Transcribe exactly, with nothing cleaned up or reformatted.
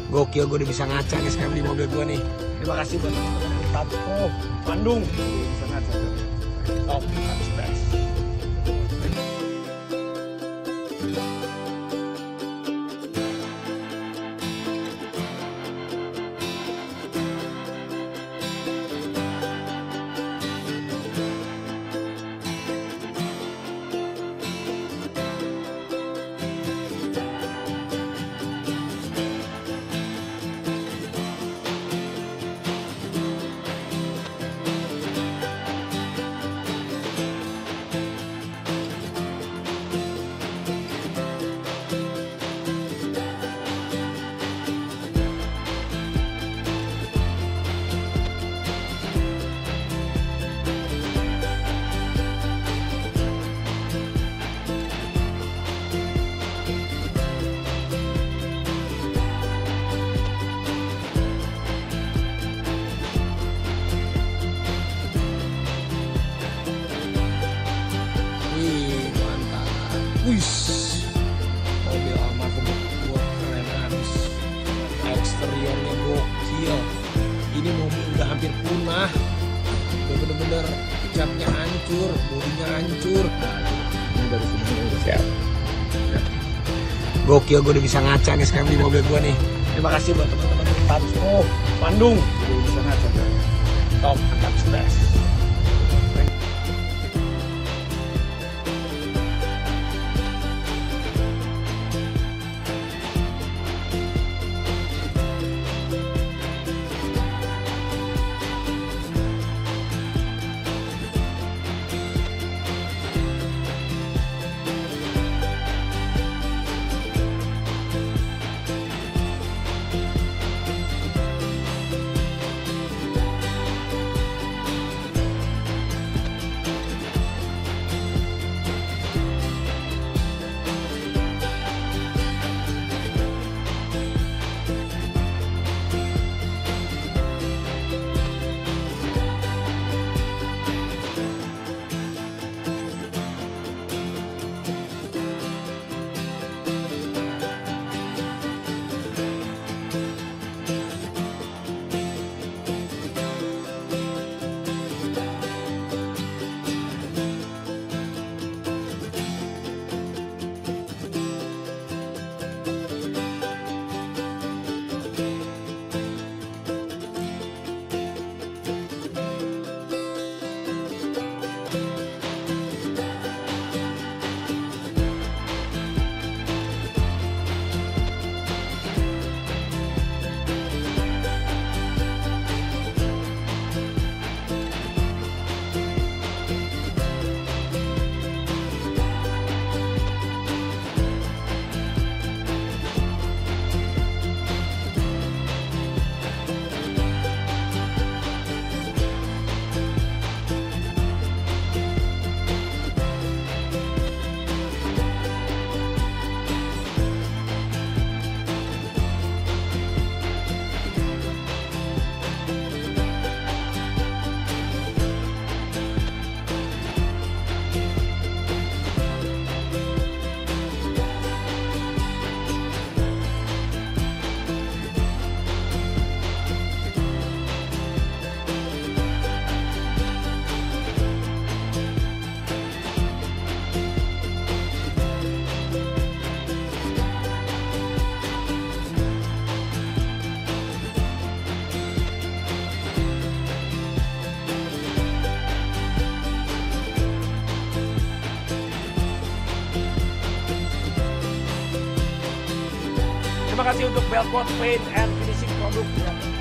Gokil, gue udah bisa ngaca nih sekarang di mobil gue nih. Terima kasih buat teman-teman di Tato, Bandung. Bisa ngaca tuh. Top, that's best. Wih, mobil almarhum gue keren abis. Eksteriornya gokil. Ini mobil udah hampir punah. Udah bener-bener capnya hancur, bodinya hancur. Ini dari sini udah siap. Gokil, gue udah bisa ngaca nih sekarang di mobil gue nih. Terima kasih buat teman-teman di Tato, Bandung. Udah bisa ngaca tuh. Top, that's best. Terima kasih untuk Belcourt Paint and Finishing Product.